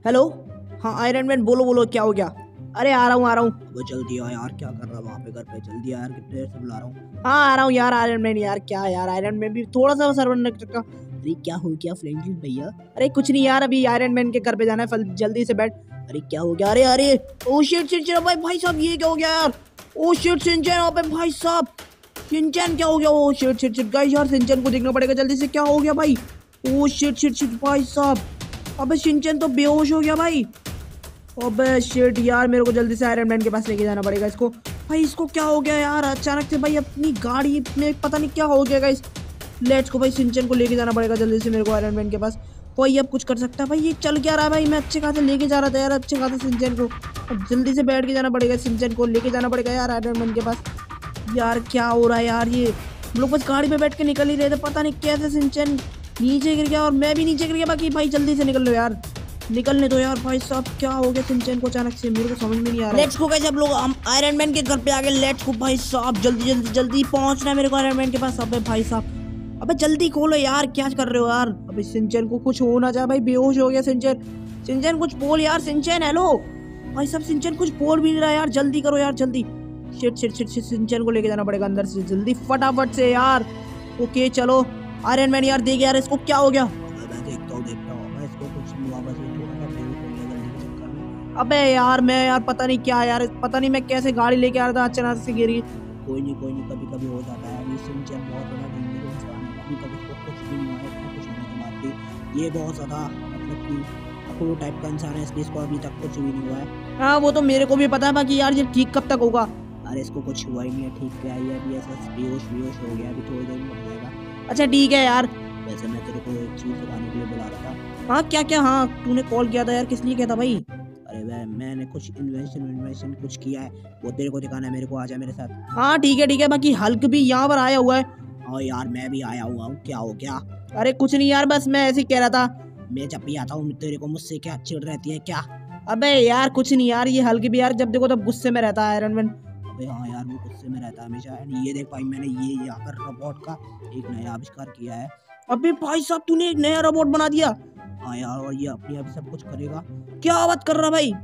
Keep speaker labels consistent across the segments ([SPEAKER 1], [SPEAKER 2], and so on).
[SPEAKER 1] Hello. हाँ iron man, बोलो बोलो, क्या हो गया? अरे आ रहा हूँ। वो जल्दी आ यार, क्या कर रहा है वहाँ पे घर पे? जल्दी आ यार, कितने देर से बुला रहा हूँ। हाँ आ रहा हूँ यार आयरन मैन। यार क्या यार, आयरन मैन भी थोड़ा सा सर्वर नेट का। अरे क्या हो गया फ्रैंकलिन भैया? अरे कुछ नहीं यार, अभी आयरन मैन के घर पे जाना है, जल्दी से बैठ। अरे क्या हो गया? अरे अरे ओ शिट शिट भाई साहब, ये क्या हो गया यार? ओ शिट सिंचन, अबे भाई साहब सिंचन क्या हो गया? ओ शिट शिट गाइस, यार सिंचन को देखना पड़ेगा जल्दी से, क्या हो गया भाई? ओ शिट शिट भाई साहब, अबे सिंचन तो बेहोश हो गया भाई। अबे शिट यार, मेरे को जल्दी से आयरन मैन के पास लेके जाना पड़ेगा इसको। भाई इसको क्या हो गया यार अचानक से? भाई अपनी गाड़ी में पता नहीं क्या हो गया गाइस। लेट्स को भाई, सिंचन को लेके जाना पड़ेगा जल्दी से मेरे को आयरन मैन के पास। कोई अब कुछ कर सकता है भाई? ये चल क्या रहा है भाई? मैं अच्छे खासे लेके जा रहा था यार, अच्छे खासे सिंचन को। अब जल्दी से बैठ के जाना पड़ेगा, सिंचन को लेके जाना पड़ेगा यार आयरन मैन के पास। यार क्या हो रहा है यार? ये हम लोग बस गाड़ी में बैठ के निकल ही रहे थे, पता नहीं कैसे सिंचन नीचे गिर गया और मैं भी नीचे गिर गया। बाकी भाई जल्दी से निकल लो यार, निकलने दो यार। भाई साहब क्या हो गया सिंचन को अचानक से? मेरे को समझ में नहीं आ रहा। लेट्स गो गाइस, अब लोग हम आयरन मैन के घर पे आ गए। लेट्स गो भाई साहब, जल्दी जल्दी जल्दी पहुंचना है मेरे को आयरन मैन के पास। अबे भाई साहब, अबे जल्दी खोलो यार, क्या कर रहे हो यार? अबे सिंचन को कुछ हो ना जाए भाई, बेहोश हो गया सिंचन। सिंचन कुछ बोल यार, सिंचन हेलो। भाई साहब सिंचन कुछ बोल भी नहीं रहा यार, जल्दी करो यार जल्दी। Shit shit shit shit, Shinchan को लेके जाना पड़ेगा अंदर से जल्दी फटाफट से यार। ओके चलो आयरन मैन यार, देख यार इसको क्या हो गया। मैं देखता हूँ मैं इसको, कुछ नहीं हुआ, बस ये थोड़ा सा बेहोश हो गया जल्दी के चक्कर में। अबे यार मैं यार पता नहीं क्या यार, पता नहीं मैं कैसे गाड़ी लेके आ रहा था, अचानक से गिरी। कोई नहीं कभी कभी हो जाता है। अभी सिंचन बहुत बड़ा डेंजर इंसान है, अभी तक इसको कुछ भी नहीं हुआ है, कुछ होने के बाद भी। ये बहुत ज़्यादा मतलब कि अखरोट टाइप का इंसान है, इसलिए इसको अभी तक कुछ भी नहीं हुआ है। हाँ वो तो मेरे को भी पता है, बाकी यार ये ठीक कब तक होगा? अरे इसको कुछ हुआ ही नहीं है, ठीक क्या है, अभी ऐसा बेहोश हो गया, अभी थोड़ी देर में हो जाएगा। अच्छा ठीक है यार, वैसे मैं तेरे को एक चीज़ दिखाने के लिए बुला रहा था। हाँ क्या क्या? हाँ तूने कॉल किया था यार, किस लिए किया था भाई? अरे वह मैंने कुछ इन्वेंशन कुछ किया है, वो तेरे को दिखाना है, मेरे को आजा मेरे साथ। हाँ ठीक है, बाकी हल्क भी यहाँ पर आया हुआ है। हाँ यार मैं भी आया हुआ हूँ, क्या हो गया? अरे कुछ नहीं यार, बस मैं ऐसे ही कह रहा था, मैं जब भी आता हूँ तेरे को मुझसे क्या चिढ़ रहती है क्या? अबे यार कुछ नहीं यार, ये हल्क भी यार जब देखो तब गुस्से में रहता है आयरन मैन। अबे हाँ यार वो गुस्से में रहता है हमेशा। ये देख भाई, मैंने ये यहाँ पर रोबोट का एक नया आविष्कार किया है। अबे भाई साहब तूने एक नया रोबोट बना दिया? हाँ यार, और ये अपने आप सब कुछ करेगा। क्या बात कर रहा भाई?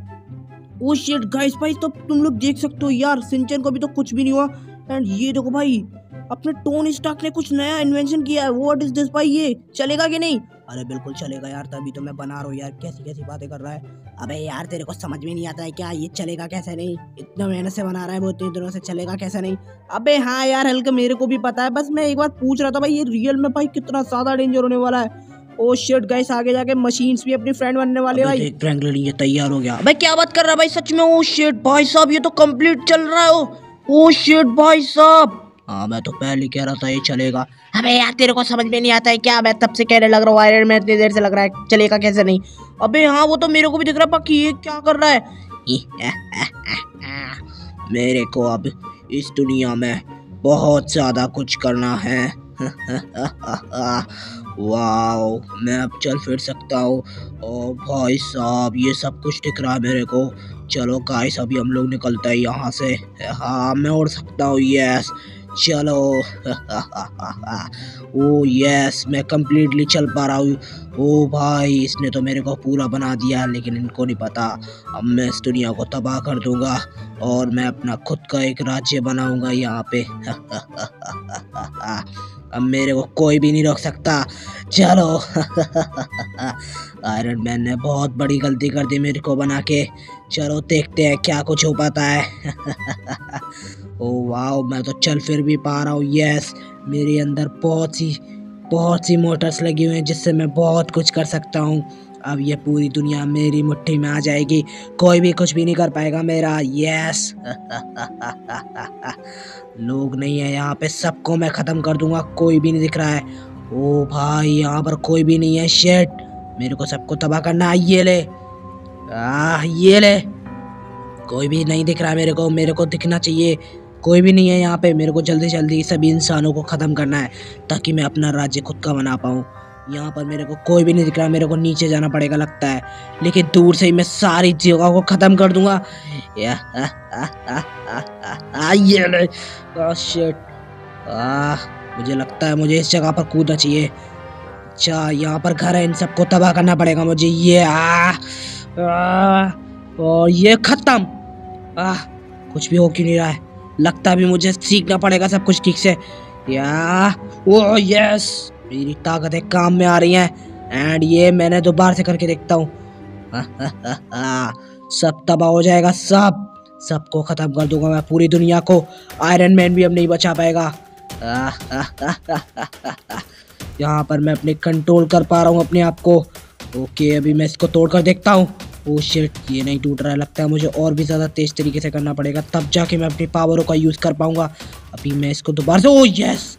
[SPEAKER 1] ओ शिट गाइस, भाई तो तुम लोग देख सकते हो यार, सिंचन को भी तो कुछ भी नहीं हुआ। एंड ये देखो भाई, अपने टोनी स्टार्क ने कुछ नया इन्वेंशन किया है। व्हाट इज दिस भाई? ये चलेगा कि नहीं? अरे बिल्कुल चलेगा यार, तभी तो मैं बना रहा हूँ यार। कैसी कैसी बातें कर रहा है। अबे यार तेरे को समझ में नहीं आता है क्या? ये चलेगा कैसे नहीं? इतना मेहनत से बना रहा है वो, इतने दिनों से, चलेगा कैसे नहीं? अबे हाँ यार हल्का, मेरे को भी पता है, बस मैं एक बार पूछ रहा था भाई, ये रियल में भाई कितना ज्यादा डेंजर होने वाला है। ओ शिट गाइस, आगे जाके मशीन्स भी अपनी फ्रेंड बनने वाले भाई। देख फ्रैंकलिन ये तैयार हो गया। अबे क्या बात कर रहा है भाई, सच में? ओ शिट भाई साहब, ये तो कंप्लीट चल रहा है। ओ शिट भाई साहब, हाँ मैं तो पहले कह रहा था ये चलेगा। अबे यार तेरे को समझ में नहीं आता है क्या? मैं तब से कहने लग रहा हूँ आयरन मैन, इतनी देर से लग रहा है चलेगा कैसे नहीं। अबे हाँ वो तो मेरे को भी दिख रहा है, बाकी ये क्या कर रहा है? मेरे को अब इस दुनिया में बहुत ज्यादा कुछ करना है। वाओ, मैं अब चल फिर सकता हूँ। ओ भाई साहब, ये सब कुछ दिख रहा है मेरे को। चलो गाइस, अभी हम लोग निकलते हैं यहाँ से। हाँ मैं उड़ सकता हूँ, यस चलो। ओ यस, मैं कंप्लीटली चल पा रहा हूँ। ओ भाई, इसने तो मेरे को पूरा बना दिया, लेकिन इनको नहीं पता, अब मैं इस दुनिया को तबाह कर दूंगा और मैं अपना खुद का एक राज्य बनाऊंगा यहाँ पे। अब मेरे को कोई भी नहीं रोक सकता। चलो। आयरन मैन ने बहुत बड़ी गलती कर दी मेरे को बना के। चलो देखते हैं क्या कुछ हो पाता है। ओ वाओ, मैं तो चल फिर भी पा रहा हूँ। यस, मेरे अंदर बहुत सी मोटर्स लगी हुई हैं जिससे मैं बहुत कुछ कर सकता हूँ। अब ये पूरी दुनिया मेरी मुट्ठी में आ जाएगी, कोई भी कुछ भी नहीं कर पाएगा मेरा। यस। लोग नहीं है यहाँ पे, सबको मैं खत्म कर दूंगा, कोई भी नहीं दिख रहा है। ओ भाई, यहाँ पर कोई भी नहीं है। शिट, मेरे को सबको तबाह करना है। ये ले, ये ले। कोई भी नहीं दिख रहा है मेरे को दिखना चाहिए। कोई भी नहीं है यहाँ पे। मेरे को जल्दी जल्दी सभी इंसानों को ख़त्म करना है ताकि मैं अपना राज्य खुद का बना पाऊँ। यहाँ पर मेरे को कोई भी नहीं दिख रहा, मेरे को नीचे जाना पड़ेगा लगता है, लेकिन दूर से ही मैं सारी जगह को ख़त्म कर दूंगा। ये ले। शिट, मुझे लगता है मुझे इस जगह पर कूदना चाहिए। अच्छा, यहाँ पर घर है, इन सबको तबाह करना पड़ेगा मुझे। ये और ये खत्म। कुछ भी हो क्यों नहीं रहा है, लगता भी मुझे सीखना पड़ेगा सब कुछ ठीक से। ओ यस, मेरी ताकतें काम में आ रही हैं। एंड ये मैंने दोबारा से करके देखता हूँ। सब तबाह हो जाएगा, सबको खत्म कर दूंगा मैं, पूरी दुनिया को। आयरन मैन भी अब नहीं बचा पाएगा। यहाँ पर मैं अपने कंट्रोल कर पा रहा हूँ अपने आप को। ओके, अभी मैं इसको तोड़ कर देखता हूँ। ओह शिट, ये नहीं टूट रहा है। लगता है मुझे और भी ज़्यादा तेज तरीके से करना पड़ेगा, तब जाके मैं अपनी पावरों का यूज़ कर पाऊंगा। अभी मैं इसको दोबारा से, ओह यस।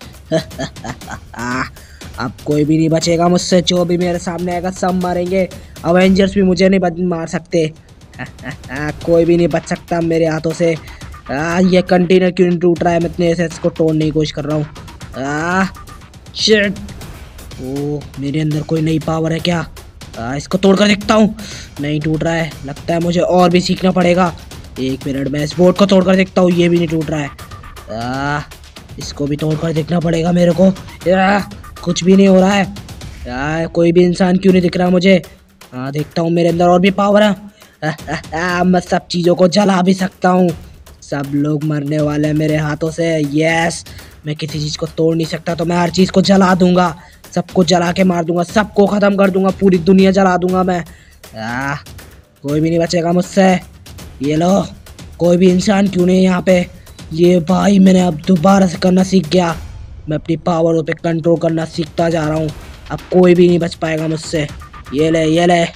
[SPEAKER 1] अब कोई भी नहीं बचेगा मुझसे, जो भी मेरे सामने आएगा सब मारेंगे। अवेंजर्स भी मुझे नहीं मार सकते। कोई भी नहीं बच सकता मेरे हाथों से। ये कंटेनर क्यों नहीं टूट रहा है? मैं इतने से इसको तोड़ने की कोशिश कर रहा हूँ। शिट, ओह मेरे अंदर कोई नई पावर है क्या? इसको तोड़कर देखता हूँ। नहीं टूट रहा है, लगता है मुझे और भी सीखना पड़ेगा। एक मिनट, मैं इस बोर्ड को तोड़कर देखता हूँ। ये भी नहीं टूट रहा है। इसको भी तोड़कर देखना पड़ेगा मेरे को। कुछ भी नहीं हो रहा है। कोई भी इंसान क्यों नहीं दिख रहा मुझे? देखता हूँ मेरे अंदर और भी पावर है। मैं सब चीज़ों को जला भी सकता हूँ। सब लोग मरने वाले हैं मेरे हाथों से। यस, मैं किसी चीज़ को तोड़ नहीं सकता तो मैं हर चीज़ को जला दूंगा। सबको जला के मार दूंगा, सबको ख़त्म कर दूंगा, पूरी दुनिया जला दूंगा मैं। कोई भी नहीं बचेगा मुझसे। ये लो, कोई भी इंसान क्यों नहीं यहाँ पे। ये भाई, मैंने अब दोबारा से करना सीख गया। मैं अपनी पावरों पे कंट्रोल करना सीखता जा रहा हूँ। अब कोई भी नहीं बच पाएगा मुझसे। ये ले, ये ले।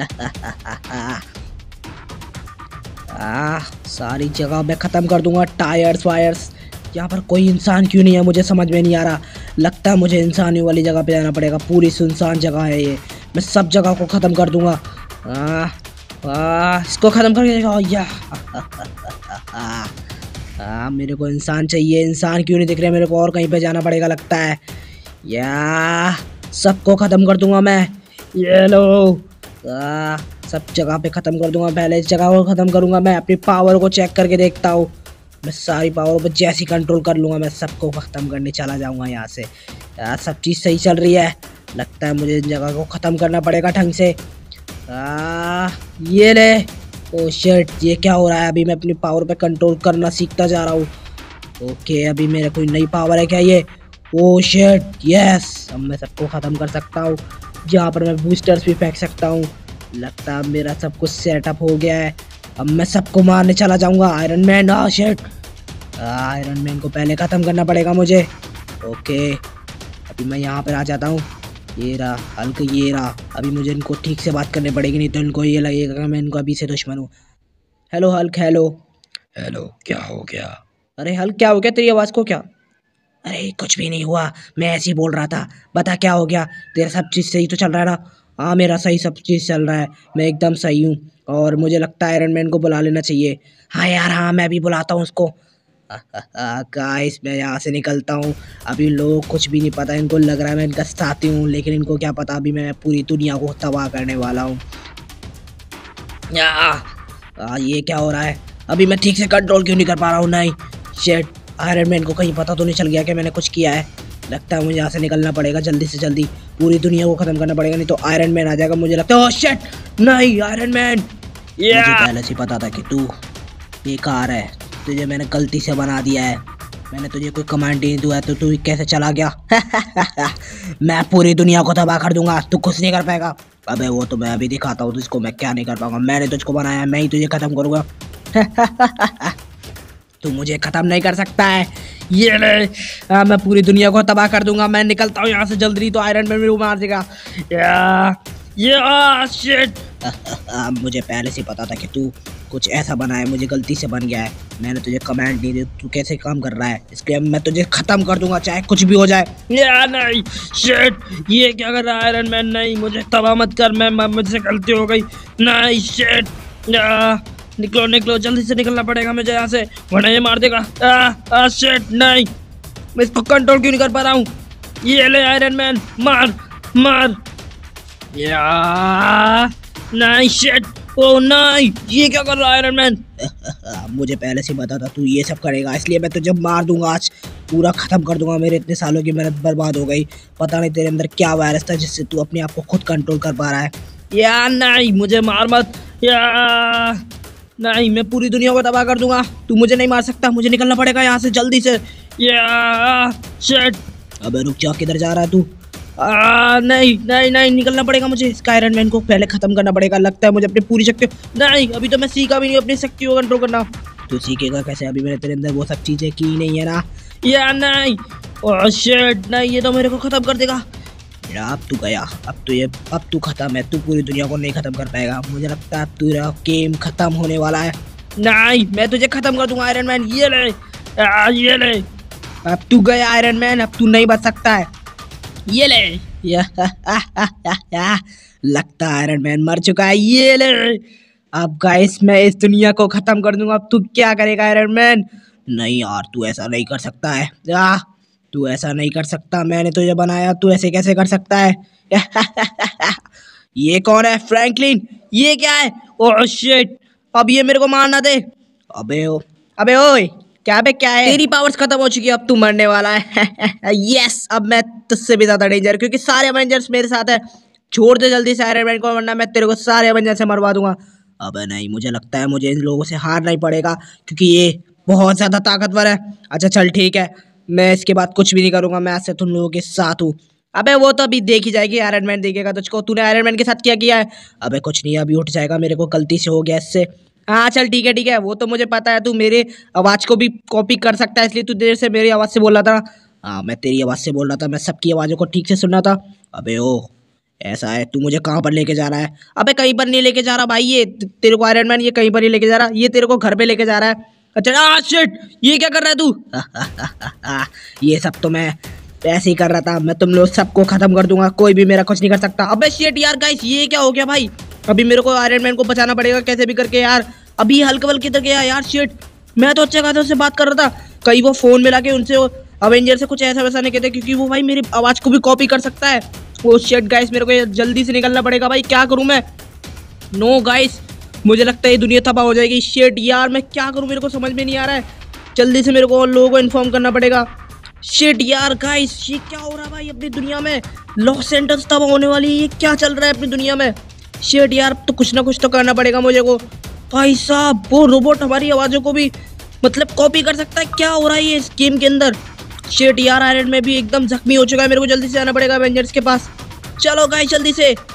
[SPEAKER 1] सारी जगह मैं ख़त्म कर दूंगा, टायर्स वायर्स। यहाँ पर कोई इंसान क्यों नहीं है, मुझे समझ में नहीं आ रहा। लगता है मुझे इंसानियों वाली जगह पे जाना पड़ेगा। पूरी सुनसान जगह है ये, मैं सब जगह को ख़त्म कर दूंगा। इसको ख़त्म करके या मेरे को इंसान चाहिए। इंसान क्यों नहीं दिख रहे मेरे को? और कहीं पे जाना पड़ेगा लगता है। या सबको ख़त्म कर दूंगा मैं। ये लो, सब जगह पे ख़त्म कर दूंगा। पहले इस जगह को ख़त्म करूंगा मैं। अपनी पावर को चेक करके देखता हूँ। मैं सारी पावर पर जैसी कंट्रोल कर लूँगा, मैं सबको ख़त्म करने चला जाऊँगा यहाँ से। यार सब चीज़ सही चल रही है। लगता है मुझे इन जगह को ख़त्म करना पड़ेगा ढंग से। ये ले। ओह शिट, ये क्या हो रहा है? अभी मैं अपनी पावर पे कंट्रोल करना सीखता जा रहा हूँ। ओके, अभी मेरा कोई नई पावर है क्या ये? ओह शिट, यस, अब मैं सबको ख़त्म कर सकता हूँ। यहाँ पर मैं बूस्टर्स भी फेंक सकता हूँ। लगता है मेरा सब कुछ सेटअप हो गया है। अब मैं सबको मारने चला जाऊंगा। Iron Man, shit, Iron Man को पहले ख़त्म करना पड़ेगा मुझे। ओके, अभी मैं यहाँ पर आ जाता हूँ। ये रहा हल्क, ये रहा। अभी मुझे इनको ठीक से बात करनी पड़ेगी, नहीं तो इनको ये लगेगा कि मैं इनको अभी से दुश्मन हूँ। Hello Hulk, hello.
[SPEAKER 2] हेलो, क्या हो गया?
[SPEAKER 1] अरे हल्क, क्या हो गया? तेरी आवाज़ को क्या? अरे कुछ भी नहीं हुआ, मैं ऐसे ही बोल रहा था। बता क्या हो गया? तेरा सब चीज़ सही तो चल रहा है ना? हाँ, मेरा सही सब चीज़ चल रहा है, मैं एकदम सही हूँ। और मुझे लगता है आयरन मैन को बुला लेना चाहिए। हाँ यार, हाँ मैं भी बुलाता हूँ उसको। गाइस, मैं यहाँ से निकलता हूँ। अभी लोगों को कुछ भी नहीं पता, इनको लग रहा है मैं इनका साथी हूँ, लेकिन इनको क्या पता अभी मैं पूरी दुनिया को तबाह करने वाला हूँ। ये क्या हो रहा है? अभी मैं ठीक से कंट्रोल क्यों नहीं कर पा रहा हूँ? नहीं, शिट, आयरन मैन को कहीं पता तो नहीं चल गया कि मैंने कुछ किया है? लगता है मुझे यहाँ से निकलना पड़ेगा जल्दी से जल्दी। पूरी दुनिया को ख़त्म करना पड़ेगा, नहीं तो आयरन मैन आ जाएगा। मुझे लगता है, ओह शिट, नहीं आयरन मैन। मुझे पहले से पता था कि तू बेकार है, तुझे मैंने गलती से बना दिया है। मैंने तुझे कोई कमांड नहीं दिया तो तू कैसे चला गया? मैं पूरी दुनिया को तबाह कर दूंगा, तू कुछ नहीं कर पाएगा। अबे वो तो मैं अभी दिखाता हूँ तुझको मैं क्या नहीं कर पाऊंगा। मैंने तुझको बनाया है, मैं ही तुझे ख़त्म करूँगा। तू मुझे ख़त्म नहीं कर सकता है। ये ले, मैं पूरी दुनिया को तबाह कर दूंगा। मैं निकलता हूँ यहाँ से जल्दी, तो आयरन मैन मेरे को मार देगा। शिट। मुझे पहले से पता था कि तू कुछ ऐसा बना है, मुझे गलती से बन गया है। मैंने तुझे कमांड नहीं दी, तू कैसे काम कर रहा है, इसलिए मैं तुझे ख़त्म कर दूंगा चाहे कुछ भी हो जाए। नहीं, शिट, ये क्या कर रहा है आयरन मैन? नहीं, मुझे तबाह मत कर, मैं मुझसे गलती हो गई। नहीं, शिट, निकलो निकलो, जल्दी से निकलना पड़ेगा मुझे यहाँ से, वरना ये मार देगा। शिट, नहीं, मैं इसको कंट्रोल क्यों नहीं कर पा रहा हूँ? ये ले आयरन मैन, मार मार। नहीं, शिट, ओह नहीं, ये क्या कर रहा है आयरन मैन? मुझे पहले से पता था तू ये सब करेगा, इसलिए मैं तुझे मार दूंगा आज, पूरा ख़त्म कर दूंगा। मेरे इतने सालों की मेहनत बर्बाद हो गई। पता नहीं तेरे अंदर क्या वायरस था जिससे तू अपने आप को खुद कंट्रोल कर पा रहा है। या नहीं, मुझे मार मत। या नहीं, मैं पूरी दुनिया को तबाह कर दूंगा। तू मुझे नहीं मार सकता, मुझे निकलना पड़ेगा यहाँ से जल्दी से। या शिट। अबे रुक जा, किधर जा रहा है तू? नहीं नहीं नहीं, निकलना पड़ेगा मुझे। इसका आयरन मैन को पहले खत्म करना पड़ेगा। लगता है मुझे अपनी पूरी शक्ति। नहीं, अभी तो मैं सीखा भी नहीं अपनी शक्ति को कंट्रोल करना। तू सीखेगा कैसे? अभी मैंने तेरे अंदर वो सब चीजें की नहीं है ना। या नहीं, ओह शिट, नहीं, ये तो मेरे को खत्म कर देगा। अब तू गया, अब तू खत्म है। तू पूरी दुनिया को नहीं खत्म कर पाएगा। मुझे लगता है तेरा गेम खत्म होने वाला है। नहीं, मैं तुझे खत्म कर दूंगा आयरन मैन। ये ले, ये ले। अब तू गया आयरन मैन, अब तू नहीं बच सकता है। ये ले। लगता है आयरन मैन मर चुका है। ये ले। अब गाइस मैं इस दुनिया को खत्म कर दूंगा। अब तू क्या करेगा आयरन मैन? नहीं यार, तू ऐसा नहीं कर सकता है। तू ऐसा नहीं कर सकता, मैंने तुझे बनाया, तू ऐसे कैसे कर सकता है? ये कौन है? फ्रैंकलिन, ये क्या है? ओह शिट, अब ये मेरे को मारना दे। अबे ओए, क्या है? तेरी पावर्स खत्म हो चुकी है, अब तू मरने वाला है। यस, अब मैं तुझसे भी ज्यादा डेंजर, क्योंकि सारे अवेंजर्स मेरे साथ है। छोड़ दे जल्दी से आयरन मैन को, वरना मैं तेरे को सारे अवेंजर्स से मरवा दूंगा। अबे नहीं, मुझे लगता है मुझे इन लोगों से हारना ही पड़ेगा, क्योंकि ये बहुत ज्यादा ताकतवर है। अच्छा चल ठीक है, मैं इसके बाद कुछ भी नहीं करूंगा। मैं आज से तुम लोगों के साथ हूँ। अबे वो तो अभी देखी जाएगी, आयरन मैन देखेगा तुझको। तूने आयरन मैन के साथ क्या किया है? अबे कुछ नहीं, अभी उठ जाएगा। मेरे को गलती से हो गया इससे। हाँ चल ठीक है, वो तो मुझे पता है। तू मेरे आवाज को भी कॉपी कर सकता है, इसलिए तू देर से मेरी आवाज से बोल रहा था। हाँ, मैं तेरी आवाज से बोल रहा था, मैं सबकी आवाजों को ठीक से सुनना था। अबे ओ, ऐसा है? तू मुझे कहाँ पर लेके जा रहा है? अबे कहीं पर नहीं लेके जा रहा भाई, ये तेरे को आयरन मैन ये कहीं पर नहीं लेके जा रहा, ये तेरे को घर पे लेके जा रहा है। अच्छा शिट, ये क्या कर रहा है तू? ये सब तो मैं ऐसे ही कर रहा था। मैं तुम लोग सबको खत्म कर दूंगा, कोई भी मेरा कुछ नहीं कर सकता। अबे शिट यार गाइस, ये क्या हो गया भाई? अभी मेरे को आयरन मैन को बचाना पड़ेगा कैसे भी करके यार। अभी हल्क वल्क किधर गया यार? शिट, मैं तो अच्छा खासा उससे बात कर रहा था। कहीं वो फोन में लाके उनसे अवेंजर से कुछ ऐसा वैसा नहीं कहते, क्योंकि वो भाई मेरी आवाज को भी कॉपी कर सकता है। वो शिट गाइस, मेरे को जल्दी से निकलना पड़ेगा भाई। क्या करूं मैं? नो गाइस, मुझे लगता है ये दुनिया तबाह हो जाएगी। शिट यार, मैं क्या करूं? मेरे को समझ में नहीं आ रहा है। जल्दी से मेरे को और लोगों को इन्फॉर्म करना पड़ेगा। शिट यार गाइस, ये क्या हो रहा है भाई अपनी दुनिया में? लॉस एंजल्स तबाह होने वाली है, ये क्या चल रहा है अपनी दुनिया में? शिट यार, तो कुछ ना कुछ तो करना पड़ेगा मुझे को। भाई साहब, वो रोबोट हमारी आवाज़ों को भी मतलब कॉपी कर सकता है। क्या हो रहा है ये इस गेम के अंदर? शिट यार, आयरन मैन भी एकदम जख्मी हो चुका है। मेरे को जल्दी से आना पड़ेगा एवेंजर्स के पास। चलो गाइस जल्दी से।